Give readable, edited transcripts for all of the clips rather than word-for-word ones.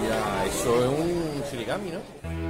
Ya, eso es un shirigami, ¿no?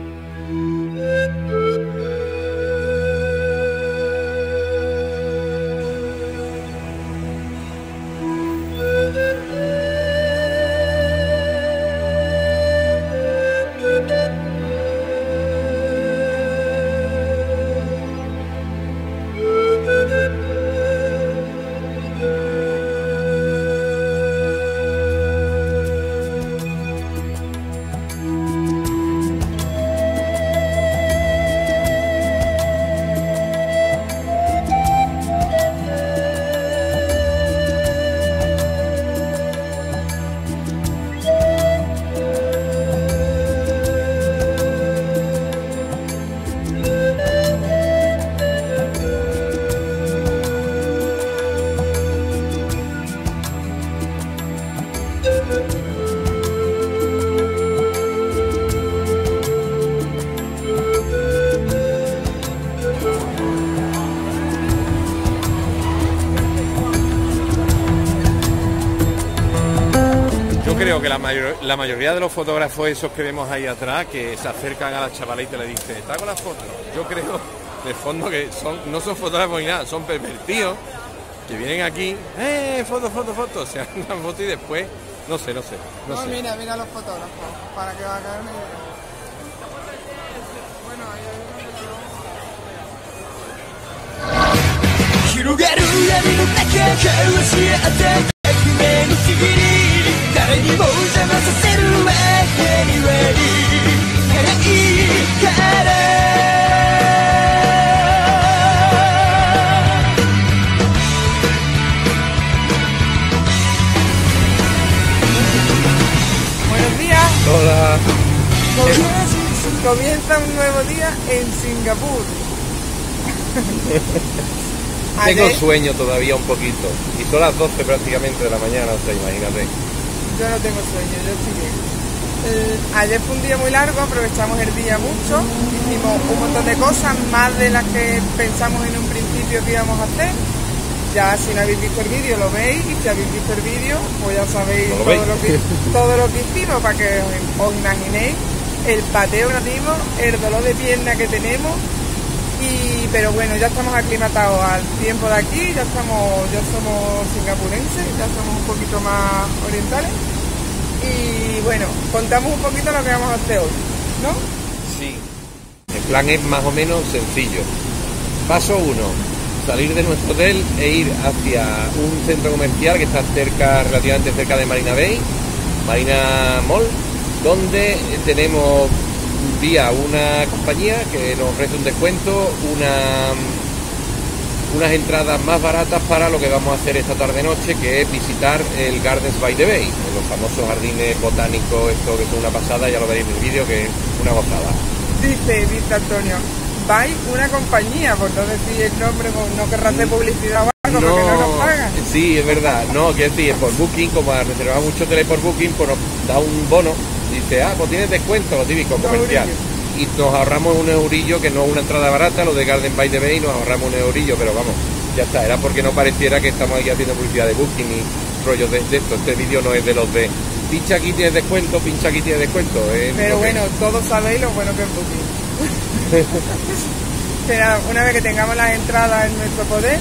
Creo que la mayoría de los fotógrafos esos que vemos ahí atrás que se acercan a la chavalita y le dicen ¿está con la foto? Yo creo de fondo que no son fotógrafos ni nada, son pervertidos que vienen aquí, foto, o sea, una foto y después, no sé. Mira los fotógrafos, para que va a caer una idea. Bueno, ahí buenos días. Hola. Comienza un nuevo día en Singapur. Tengo sueño todavía un poquito. Y son las 12 prácticamente de la mañana, o sea, imagínate. Yo no tengo sueño, yo estoy bien. Ayer fue un día muy largo, aprovechamos el día mucho, hicimos un montón de cosas, más de las que pensamos en un principio que íbamos a hacer. Ya si no habéis visto el vídeo lo veis, y si habéis visto el vídeo pues ya sabéis todo lo que hicimos, para que os imaginéis el pateo nativo, el dolor de pierna que tenemos. Pero bueno, ya estamos aclimatados al tiempo de aquí, ya somos singapurenses, ya somos un poquito más orientales. Y bueno, contamos un poquito lo que vamos a hacer hoy, ¿no? Sí. El plan es más o menos sencillo. Paso 1, salir de nuestro hotel e ir hacia un centro comercial que está relativamente cerca de Marina Bay, Marina Mall, donde tenemos un día una compañía que nos ofrece un descuento, unas entradas más baratas para lo que vamos a hacer esta tarde-noche, que es visitar el Gardens by the Bay, los famosos jardines botánicos, esto que es una pasada, ya lo veréis en el vídeo, que es una gozada. Dice Antonio, vais una compañía, por no decir el nombre, no querrá hacer publicidad o algo, porque no nos pagan. Sí, es verdad, no, quiero decir, por Booking, como reservamos mucho hoteles por Booking, pues nos da un bono. Dice, pues tienes descuento, lo típico, comercial. Y nos ahorramos un eurillo, que no es una entrada barata, lo de Garden by the Bay, nos ahorramos un eurillo, pero vamos, ya está, era porque no pareciera que estamos aquí haciendo publicidad de Booking y rollos de esto. Este vídeo no es de los de pincha aquí tienes descuento, pincha aquí tienes descuento. Pero bueno, todos sabéis lo bueno que es Booking. Pero una vez que tengamos las entradas en nuestro poder,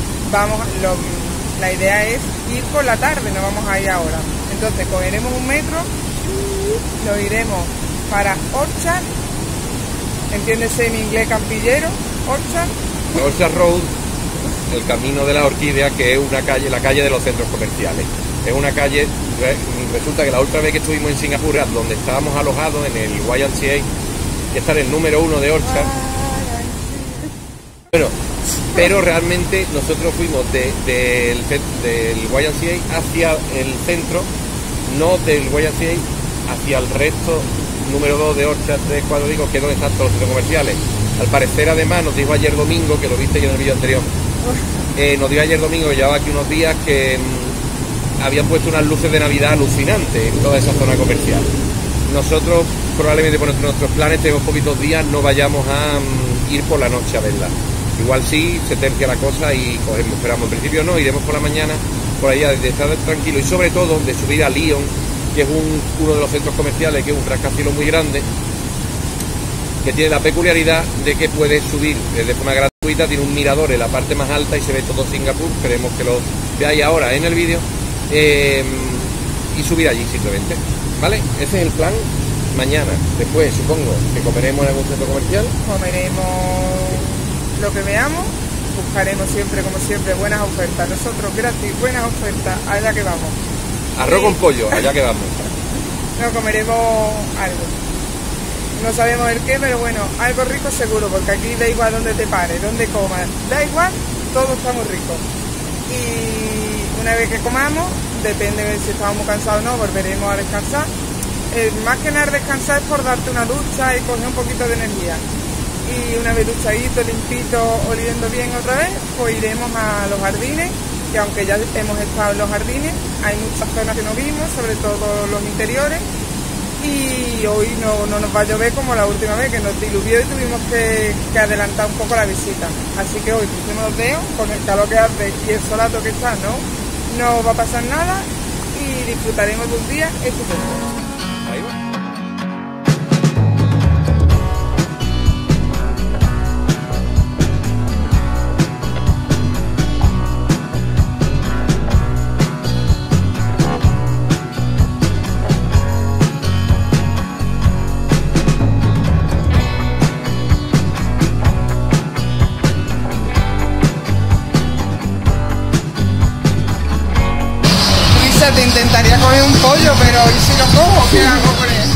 la idea es ir por la tarde, no vamos a ir ahora. Entonces cogeremos un metro, nos iremos para Orchard, entiéndese en inglés campillero, Orchard Road, el camino de la orquídea, que es una calle, la calle de los centros comerciales. Es una calle, resulta que la última vez que estuvimos en Singapur, donde estábamos alojados en el YMCA, que está en el número 1 de Orchard. Bueno, pero realmente nosotros fuimos del YMCA hacia el centro, no del YMCA hacia el resto, número 2 de Orchard, 3, 4, digo, que es donde están todos los centros comerciales. Al parecer, además, nos dijo ayer domingo, que lo viste yo en el vídeo anterior, nos dijo ayer domingo, que llevaba aquí unos días, que habían puesto unas luces de Navidad alucinantes en toda esa zona comercial. Nosotros, probablemente por nuestros planes, tenemos poquitos días, no vayamos a ir por la noche a verla. Igual sí, se tercia la cosa y esperamos. En principio no, iremos por la mañana, por allá, de estar tranquilo y sobre todo de subir a Lyon, que es uno de los centros comerciales, que es un rascacielos muy grande, que tiene la peculiaridad de que puedes subir de forma gratuita, tiene un mirador en la parte más alta y se ve todo Singapur, queremos que lo veáis ahora en el vídeo, y subir allí simplemente, ¿vale? Ese es el plan. Mañana, después supongo que comeremos en algún centro comercial. Comeremos lo que veamos, buscaremos siempre, como siempre, buenas ofertas. Nosotros gratis, buenas ofertas, allá que vamos. Arroz con pollo, allá que vamos. No, comeremos algo. No sabemos el qué, pero bueno, algo rico seguro, porque aquí da igual donde te pares, donde comas, da igual, todo está muy rico. Y una vez que comamos, depende de si estamos muy cansados o no, volveremos a descansar. Más que nada descansar es por darte una ducha y coger un poquito de energía. Y una vez duchadito, limpito, oliendo bien otra vez, pues iremos a los jardines, que aunque ya hemos estado en los jardines, hay muchas zonas que no vimos, sobre todo los interiores, y hoy no nos va a llover como la última vez, que nos diluvió y tuvimos que adelantar un poco la visita. Así que hoy pusimos los dedos, con el calor que hace y el solato que está, no va a pasar nada y disfrutaremos de un día estupendo. Ahí va. Te intentaría coger un pollo, pero ¿y si lo cojo? ¿Qué hago con él?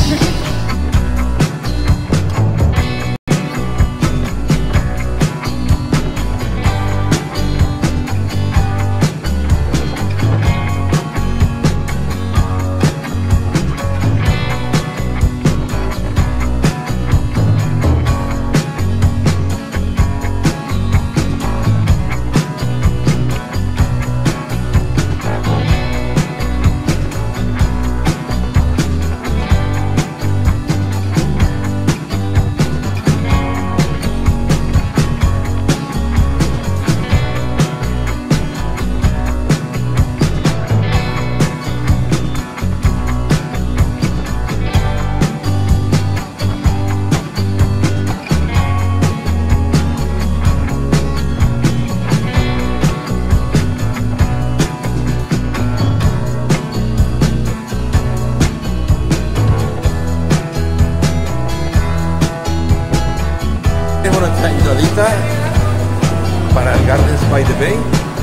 Nuestra entradita para el Gardens by the Bay.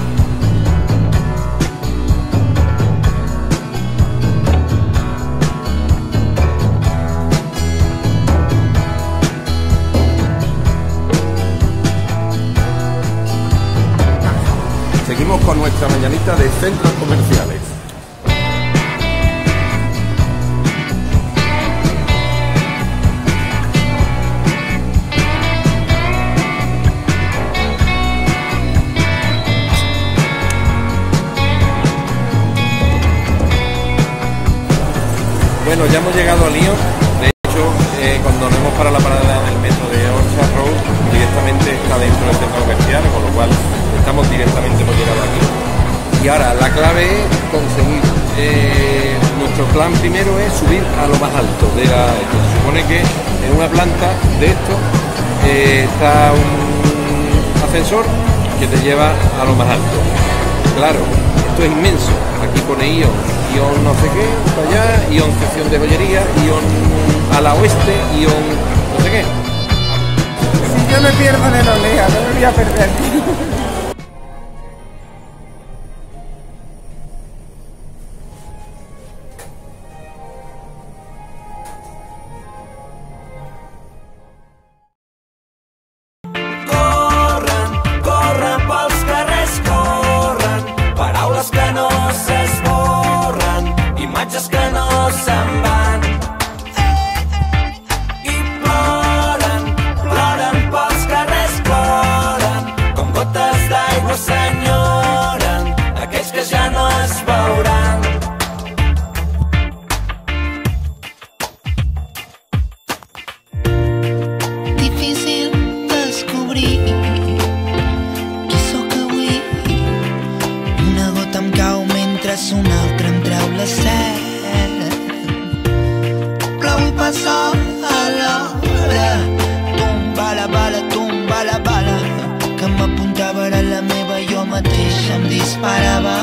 Seguimos con nuestra mañanita de centros comerciales. Bueno, ya hemos llegado a Lyon. De hecho, cuando nos hemos parado la parada del metro de Orchard Road, directamente está dentro del centro comercial, con lo cual estamos directamente por llegar aquí. Y ahora la clave es conseguir. Nuestro plan primero es subir a lo más alto. Se supone que en una planta de esto está un ascensor que te lleva a lo más alto. Claro, esto es inmenso. Aquí pone Ion no sé qué, para allá, Ion sección de joyería, Ion a la oeste, Ion no sé qué. Si yo me pierdo en el Olea, no me voy a perder. Corren pels carrers, corren, paraules que no s'esborren, imatges que no se'n van. I ploren pels carrers, ploren, com gotes d'aigua s'enyoren, aquells que ja no es veuran. Difícil descobrir qui sóc avui. Una gota em cau mentre una altra em treu la set. sola. Tumba la bala, que m'apuntava a la meva, jo mateix em disparava.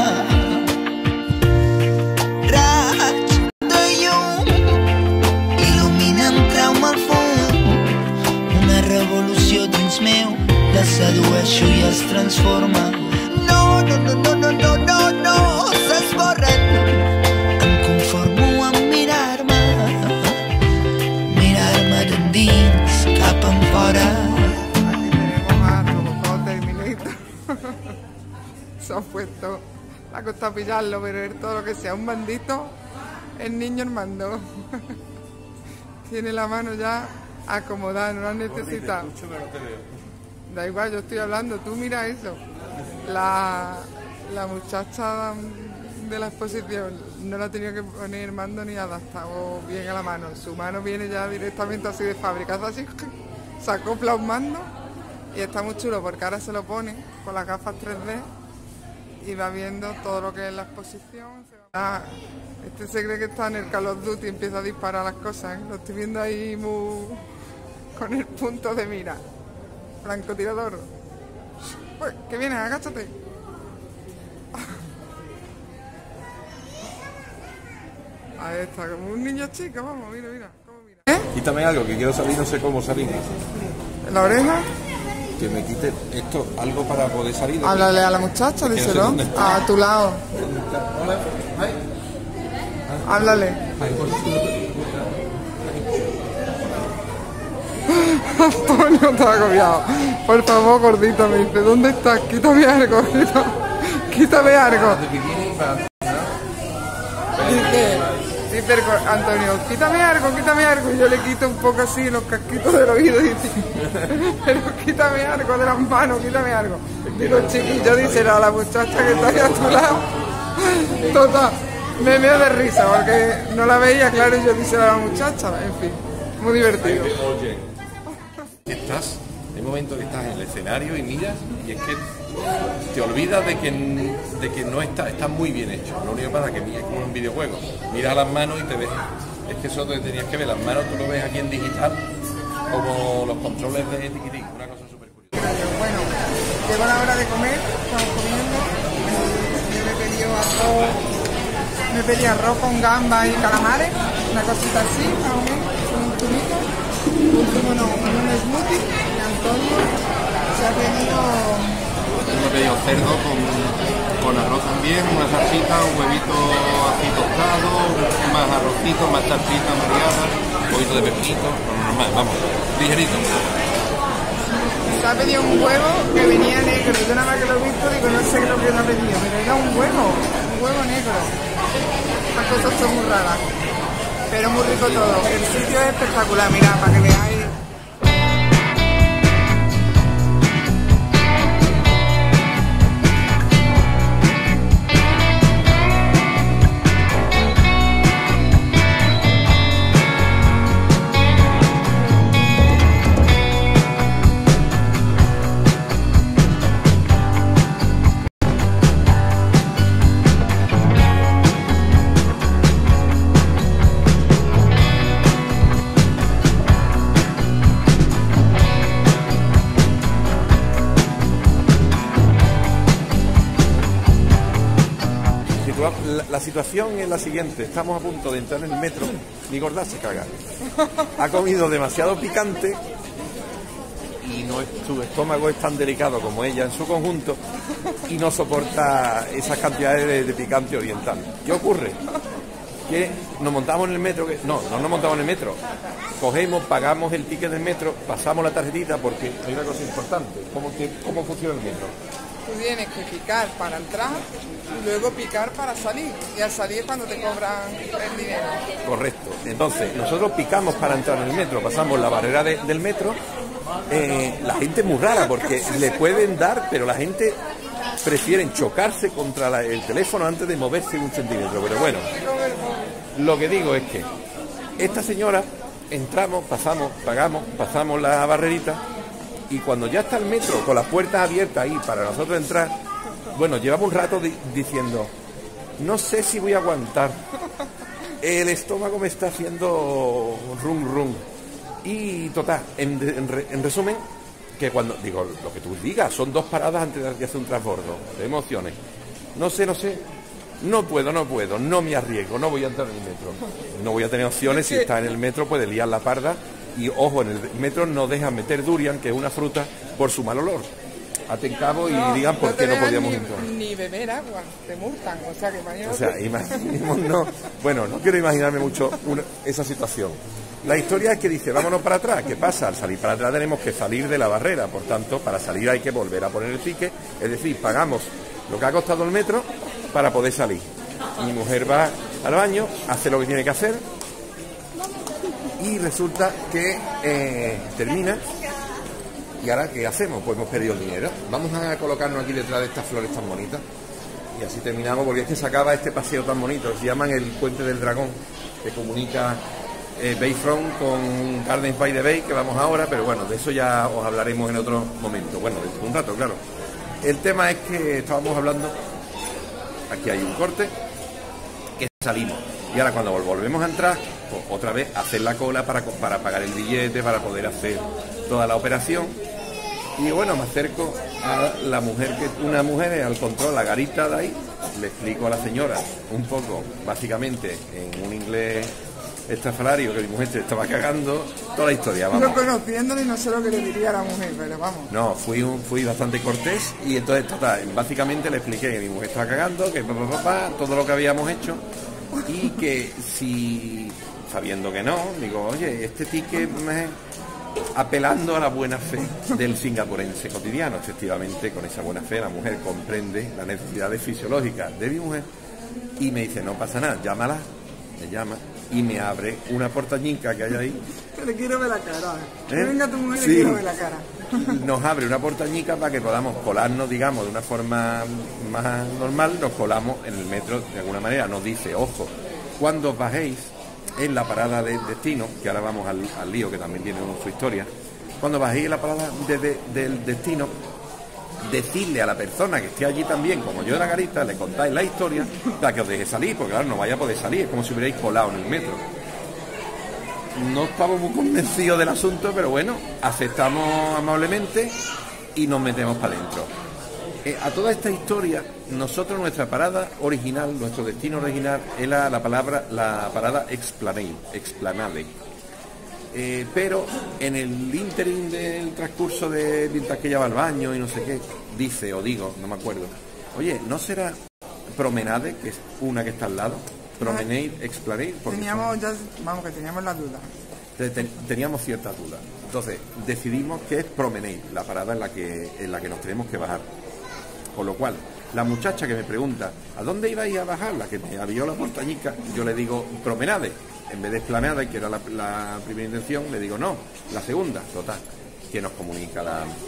Raig de llum il·luminen trauma al fum, una revolució dins meu, la sedueixo i es transforma. No, s'esborren. Em conformo amb mirar-me d'endins cap enfora. Se ha puesto, le ha costado pillarlo, pero es todo lo que sea un bandito, el niño Armando. Tiene la mano ya acomodada, no la necesita. Da igual, yo estoy hablando, tú mira eso. La muchacha de la exposición no la ha tenido que poner mando ni adaptado bien a la mano. Su mano viene ya directamente así de fábrica, hace así, se acopla un mando y está muy chulo porque ahora se lo pone con las gafas 3D y va viendo todo lo que es la exposición. Este se cree que está en el Call of Duty y empieza a disparar las cosas, ¿eh? Lo estoy viendo ahí con el punto de mira. Francotirador. Uy, que vienes, agáchate. Ahí está, como un niño chico, vamos, mira. ¿Cómo mira? Quítame algo, que quiero salir, no sé cómo salir. ¿La oreja? Que me quite esto, algo para poder salir. Háblale a la muchacha, díselo. A tu lado. Háblale. Antonio está agobiado. Por favor, gordito, me dice, ¿dónde estás? Quítame algo, quítame algo. Dice Antonio, quítame algo. Y yo le quito un poco así los casquitos del oído y dice, pero quítame algo de las manos, quítame algo. Digo, chiquillo, díselo a la muchacha que está ahí a tu lado. Total, me meo de risa porque no la veía, claro, y yo díselo a la muchacha. En fin, muy divertido. Oye, hay momentos que estás en el escenario y miras y es que te olvidas de que no está muy bien hecho. Lo único que pasa es que es como un videojuego. Miras las manos y te ves. Es que eso te tenías que ver. Las manos tú lo ves aquí en digital, como los controles de tiquitín. Una cosa súper curiosa. Bueno, llegó la hora de comer, estamos comiendo. Yo me pedí arroz con gamba y calamares, una cosita así, más o menos, con un zumito. Un smoothie y Antonio se ha pedido... Yo me he pedido cerdo con arroz también, una salsita, un huevito así tostado, más arrocito, más salsita mareada, un poquito de pepinito, normal, vamos, ligerito. Se ha pedido un huevo que venía negro, yo nada más que lo he visto digo, no sé lo que lo ha pedido, pero era un huevo negro. Estas cosas son muy raras, pero muy rico todo. El sitio es espectacular, mirad, para que veáis. La situación es la siguiente, estamos a punto de entrar en el metro, mi gorda se caga. Ha comido demasiado picante y su estómago es tan delicado como ella en su conjunto y no soporta esas cantidades de picante oriental. ¿Qué ocurre? Que nos montamos en el metro, no nos montamos en el metro, cogemos, pagamos el ticket del metro, pasamos la tarjetita porque hay una cosa importante, ¿cómo funciona el metro? Tú tienes que picar para entrar y luego picar para salir. Y al salir es cuando te cobran el dinero. Correcto. Entonces, nosotros picamos para entrar en el metro, pasamos la barrera del metro. La gente es muy rara porque le pueden dar, pero la gente prefieren chocarse contra el teléfono antes de moverse un centímetro. Pero bueno, lo que digo es que esta señora, entramos, pasamos, pagamos, pasamos la barrerita. Y cuando ya está el metro con las puertas abiertas ahí para nosotros entrar, bueno, llevamos un rato diciendo, no sé si voy a aguantar. el estómago me está haciendo rum. Y total, en resumen, que cuando digo lo que tú digas, son 2 paradas antes de hacer un transbordo, de emociones. No sé, no puedo, no me arriesgo, no voy a entrar en el metro. No voy a tener opciones, si está en el metro puede liar la parda. Y ojo, en el metro no dejan meter durian, que es una fruta, por su mal olor. Aten cabo y digan por qué no podíamos entrar. Ni beber agua, te multan, o sea que imagínate. O sea, imaginémonos, bueno, no quiero imaginarme mucho esa situación. La historia es que dice, vámonos para atrás. ¿Qué pasa? Al salir para atrás tenemos que salir de la barrera, por tanto, para salir hay que volver a poner el ticket, es decir, pagamos lo que ha costado el metro para poder salir. Mi mujer va al baño, hace lo que tiene que hacer y resulta que termina. ¿Y ahora qué hacemos? Pues hemos perdido el dinero. Vamos a colocarnos aquí detrás de estas flores tan bonitas y así terminamos, porque es que se acaba este paseo tan bonito. Se llaman el Puente del Dragón, que comunica Bayfront con Gardens by the Bay, que vamos ahora, pero bueno, de eso ya os hablaremos en otro momento. Bueno, dentro de un rato, claro. El tema es que estábamos hablando, aquí hay un corte, que salimos. Y ahora cuando volvemos a entrar, pues otra vez hacer la cola para pagar el billete, para poder hacer toda la operación. Y bueno, me acerco a la mujer, una mujer al control, la garita de ahí, le explico a la señora un poco, básicamente, en un inglés estrafalario, que mi mujer se estaba cagando, toda la historia, vamos. Yo conociéndole no sé lo que le diría a la mujer, pero vamos. No, fui bastante cortés y entonces, total, básicamente le expliqué que mi mujer estaba cagando, que todo lo que habíamos hecho y que si, sabiendo que no, digo, oye, este ticket apelando a la buena fe del singapurense cotidiano. Efectivamente, con esa buena fe la mujer comprende las necesidades fisiológicas de mi mujer y me dice, no pasa nada, llámala, me llama y me abre una portañica que hay ahí. Que le quiero ver la cara. Que venga tu mujer, Sí. le quiero ver la cara. Nos abre una portañica para que podamos colarnos, digamos, de una forma más normal, nos colamos en el metro de alguna manera. Nos dice, ojo, cuando os bajéis en la parada de destino, que ahora vamos al lío, que también tiene su historia, cuando bajéis en la parada del destino, decirle a la persona que esté allí también, como yo de la garita, le contáis la historia para que os deje salir, porque claro, no vaya a poder salir, es como si hubierais colado en el metro. No estamos muy convencidos del asunto, pero bueno, aceptamos amablemente y nos metemos para adentro. A toda esta historia, nosotros, nuestra parada original, nuestro destino original, era la parada Explanade. Pero en el ínterin del transcurso mientras que ella va al baño y no sé qué, dice o digo, no me acuerdo, oye, ¿no será Promenade, que es una que está al lado? Promenade, Explanade. Teníamos la duda. Teníamos ciertas dudas. Entonces, decidimos que es Promenade, la parada en la que nos tenemos que bajar. Con lo cual, la muchacha que me pregunta, ¿a dónde ibais a bajar? La que me abrió la portañica, yo le digo Promenade. En vez de Explanade, que era la primera intención, le digo no, la segunda, total. Que nos comunica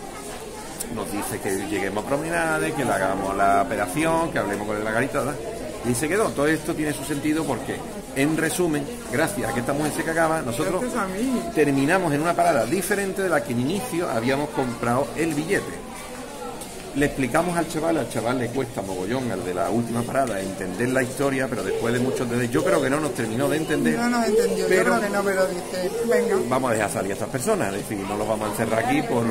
nos dice que lleguemos a Promenade, que le hagamos la operación, que hablemos con la garita, ¿verdad? Y se quedó. Todo esto tiene su sentido porque, en resumen, gracias a que esta mujer se cagaba, nosotros terminamos en una parada diferente de la que en inicio habíamos comprado el billete. Le explicamos al chaval le cuesta mogollón, al de la última parada, entender la historia, pero después de muchos de yo creo que no nos terminó de entender. No nos entendió, pero, yo creo que no, pero dice, venga. Vamos a dejar salir a estas personas, es decir, no los vamos a encerrar aquí por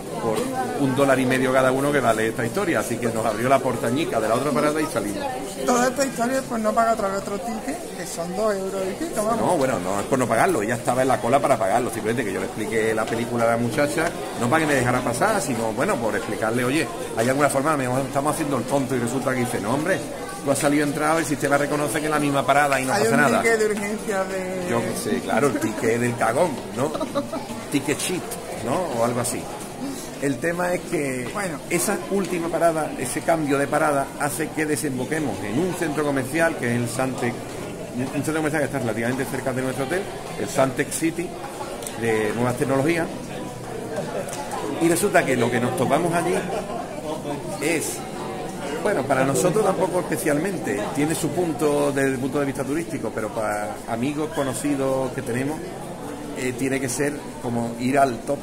$1.50 cada uno que vale esta historia, así que nos abrió la portañica de la otra parada y salimos. Toda esta historia pues no paga otra vez otro ticket, que son 2 euros y pico, vamos. No, bueno, no es por no pagarlo, ella estaba en la cola para pagarlo, simplemente que yo le expliqué la película a la muchacha, no para que me dejara pasar, sino bueno, por explicarle, oye, hay alguna forma, estamos haciendo el tonto y resulta que dice, no hombre, tú has salido entrado, el sistema reconoce que es la misma parada y no pasa nada. Hay un ticket de urgencia de... Yo que sé, claro, el ticket del cagón, ¿no? Ticket sheet, ¿no? O algo así. El tema es que esa última parada, ese cambio de parada, hace que desemboquemos en un centro comercial, que es el Santec, un centro comercial que está relativamente cerca de nuestro hotel, el Santec City, de nuevas tecnologías. Y resulta que lo que nos topamos allí es, bueno, para nosotros tampoco especialmente, tiene su punto desde el punto de vista turístico, pero para amigos conocidos que tenemos, tiene que ser como ir al top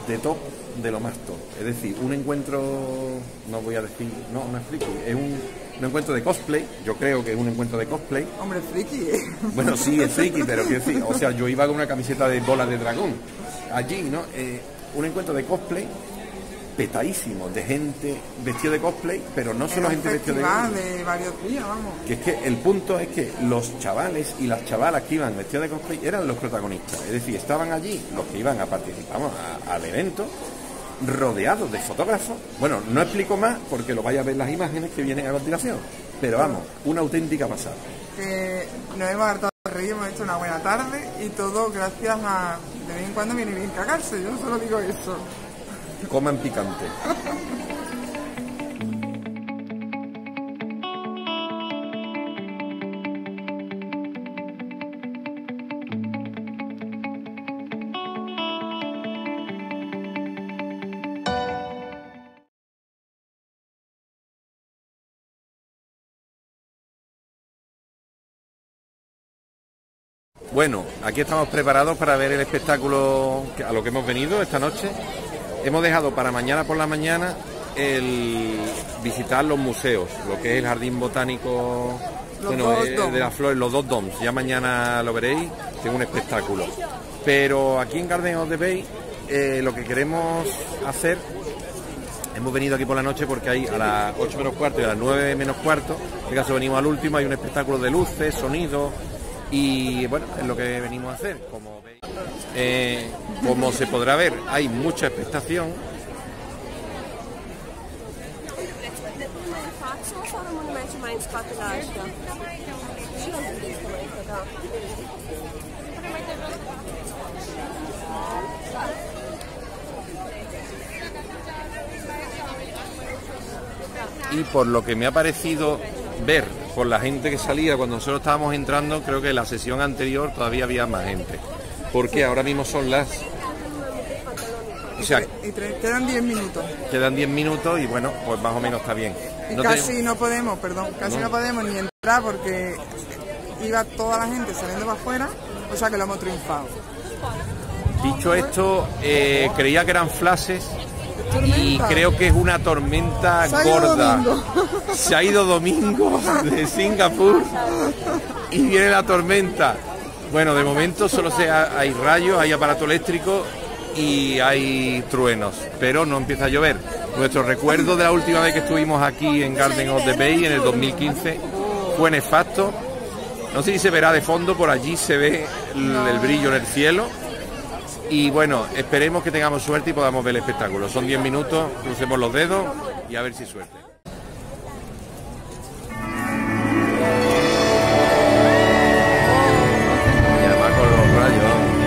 de lo más top. Es decir, un encuentro, no voy a decir, no explico, es un encuentro de cosplay, yo creo que es un encuentro de cosplay. Hombre, friki, ¿eh? Bueno, sí, es friki, pero quiero decir, o sea, yo iba con una camiseta de bolas de dragón allí, ¿no? Un encuentro de cosplay petadísimo, de gente vestida de cosplay, pero no solo gente vestida de varios días, vamos. Que es que el punto es que los chavales y las chavalas que iban vestidos de cosplay eran los protagonistas, es decir, estaban allí los que iban a participar al evento, rodeados de fotógrafos. Bueno, no explico más porque lo vaya a ver las imágenes que vienen a continuación, pero vamos, una auténtica pasada. Que nos hemos hartado de reír, hemos hecho una buena tarde y todo gracias a, de vez en cuando viene bien cagarse, yo solo digo eso. Coman picante. Bueno, aquí estamos preparados para ver el espectáculo a lo que hemos venido esta noche. Hemos dejado para mañana por la mañana el visitar los museos, lo que es el Jardín Botánico de las Flores, los dos doms. Ya mañana lo veréis, que es un espectáculo. Pero aquí en Garden of the Bay lo que queremos hacer, hemos venido aquí por la noche porque hay a las 8 menos cuarto y a las 9 menos cuarto, en este caso venimos al último, hay un espectáculo de luces, sonidos. Y bueno, es lo que venimos a hacer. Como se podrá ver, hay mucha expectación. Y por lo que me ha parecido ver por la gente que salía cuando nosotros estábamos entrando, creo que en la sesión anterior todavía había más gente, porque ahora mismo son las... O sea, quedan 10 minutos. Quedan 10 minutos y bueno, pues más o menos está bien. Y casi no podemos ni entrar porque iba toda la gente saliendo para afuera, o sea que lo hemos triunfado. Dicho esto, creía que eran flashes y creo que es una tormenta gorda. Se ha ido Domingo de Singapur y viene la tormenta. Bueno, de momento solo hay rayos, hay aparato eléctrico y hay truenos, pero no empieza a llover. Nuestro recuerdo de la última vez que estuvimos aquí en Garden of the Bay en el 2015 fue nefasto. No sé si se verá de fondo, por allí se ve el brillo en el cielo. Y bueno, esperemos que tengamos suerte y podamos ver el espectáculo. Son 10 minutos, crucemos los dedos y a ver si suerte. Y además con los rayos.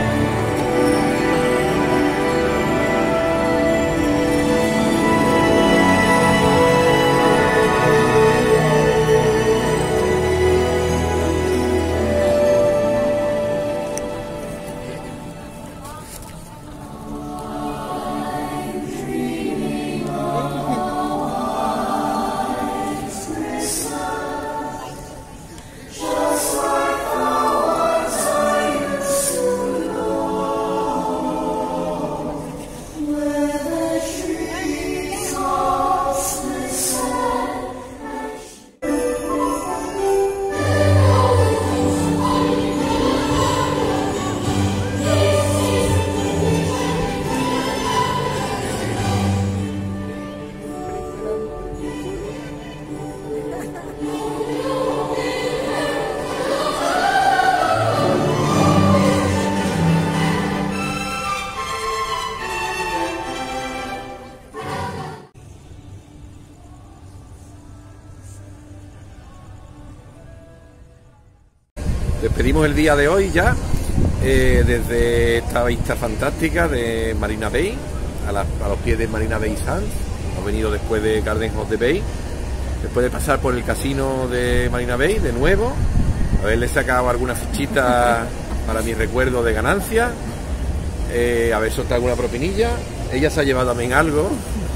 Despedimos el día de hoy ya, desde esta vista fantástica de Marina Bay, a los pies de Marina Bay Sands. Hemos venido después de Garden of the Bay, después de pasar por el casino de Marina Bay de nuevo, haberle sacado alguna fichita para mi recuerdo de ganancia, haber soltado alguna propinilla. Ella se ha llevado también algo.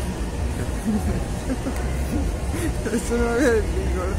Eso no lo voy a decir.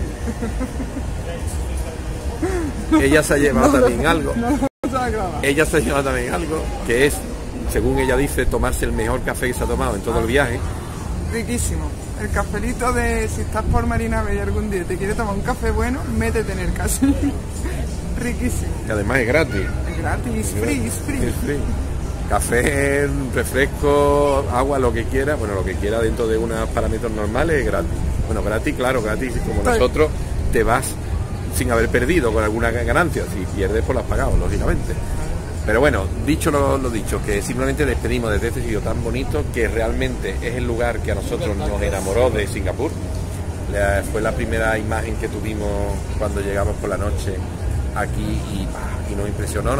Ella se ha llevado también algo. Ella se ha llevado también algo, que es, según ella dice, tomarse el mejor café que se ha tomado en todo el viaje. Riquísimo. El cafelito de si estás por Marina Bay algún día y te quieres tomar un café bueno, métete en el Casino. Riquísimo. Que además es gratis. Es gratis, es free. Es free. Café, refresco, agua, lo que quiera. Bueno, lo que quiera dentro de unos parámetros normales es gratis. Bueno, gratis, claro, gratis. Como nosotros te vas sin haber perdido con alguna ganancia. Si pierdes, pues lo has pagado, lógicamente. Pero bueno, dicho lo dicho, que simplemente despedimos desde este sitio tan bonito que realmente es el lugar que a nosotros nos enamoró de Singapur. Fue la primera imagen que tuvimos cuando llegamos por la noche aquí y nos impresionó,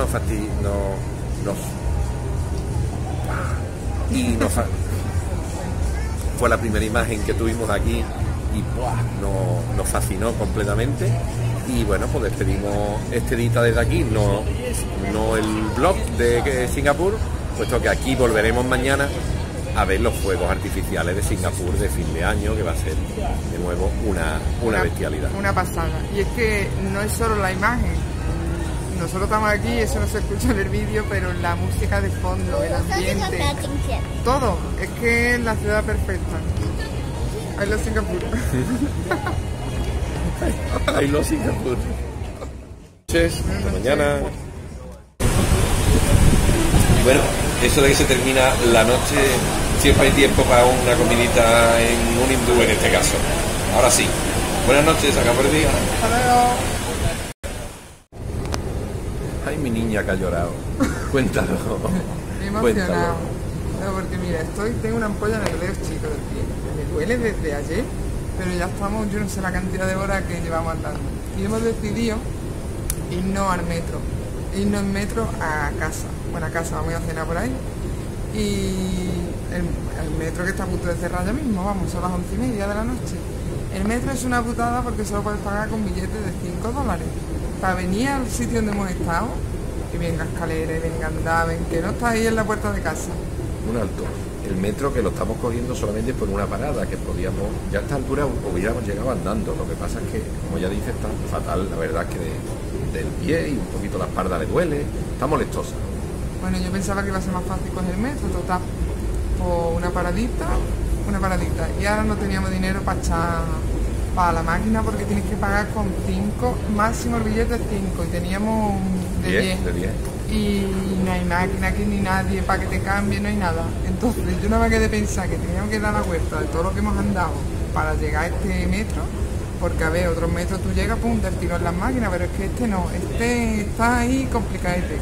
fue la primera imagen que tuvimos aquí y nos fascinó completamente. Y bueno, pues despedimos este día desde aquí, no el vlog de Singapur, puesto que aquí volveremos mañana a ver los fuegos artificiales de Singapur de fin de año, que va a ser de nuevo una bestialidad. Una pasada. Y es que no es solo la imagen, nosotros estamos aquí, eso no se escucha en el vídeo, pero la música de fondo, el ambiente, todo, es que es la ciudad perfecta. I love Singapur. I love Singapur. Hasta mañana. Bueno, eso de que se termina la noche, siempre hay tiempo para una comidita en un hindú en este caso. Ahora sí, buenas noches, acabó el día. Hasta luego. Ay, mi niña que ha llorado. Cuéntalo. Me he emocionado. No, porque mira, tengo una ampolla en el dedo chico del pie. Me duele desde ayer, pero ya estamos, yo no sé la cantidad de horas que llevamos andando. Y hemos decidido irnos al metro. Irnos en metro a casa. Bueno, a casa, vamos a cenar por ahí. Y el metro que está a punto de cerrar ya mismo, vamos, son las 11:30 de la noche. El metro es una putada porque solo puedes pagar con billetes de $5. Para venir al sitio donde hemos estado, que venga escalera, venga andar, ven, que no está ahí en la puerta de casa. Un alto. El metro que lo estamos cogiendo solamente por una parada, que podíamos, ya a esta altura hubiéramos llegado andando. Lo que pasa es que, como ya dice, está fatal, la verdad es que del pie y un poquito la espalda le duele, está molestosa. Bueno, yo pensaba que iba a ser más fácil coger el metro, total, por una paradita, y ahora no teníamos dinero para echar para la máquina porque tienes que pagar con 5, máximo el billete es 5 y teníamos de 10. Y no hay máquina aquí ni nadie para que te cambie, no hay nada. Entonces yo no me quedé pensar que teníamos que dar la vuelta de todo lo que hemos andado para llegar a este metro, porque a ver, otros metros tú llegas, pum, del tiro en las máquinas, pero es que este no, este está ahí complicadete.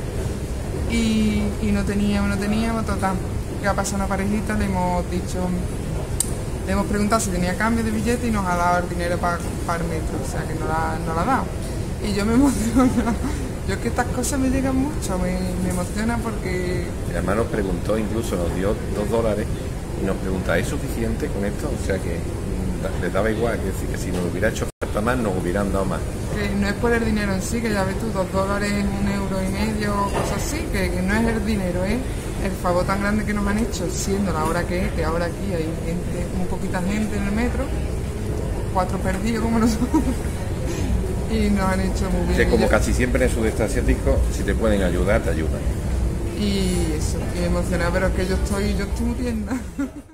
Y no teníamos, total. Que ha pasado una parejita, le hemos preguntado si tenía cambio de billete y nos ha dado el dinero para el metro, o sea que no la ha dado. Y yo me emociona. Yo es que estas cosas me llegan mucho, me emociona porque... Mi hermano nos preguntó, incluso nos dio $2 y nos pregunta, ¿es suficiente con esto? O sea que les daba igual, que si nos hubiera hecho falta más, nos hubieran dado más. Que no es por el dinero en sí, que ya ves tú, $2, €1,50, cosas así, que no es el dinero, es el favor tan grande que nos han hecho, siendo la hora que es, que ahora aquí hay gente, muy poquita gente en el metro, 4 perdidos como nosotros. Y nos han hecho muy bien. Que como casi siempre en el sudeste asiático, si te pueden ayudar, te ayudan. Y eso, y emocionada, pero es que yo estoy muriendo.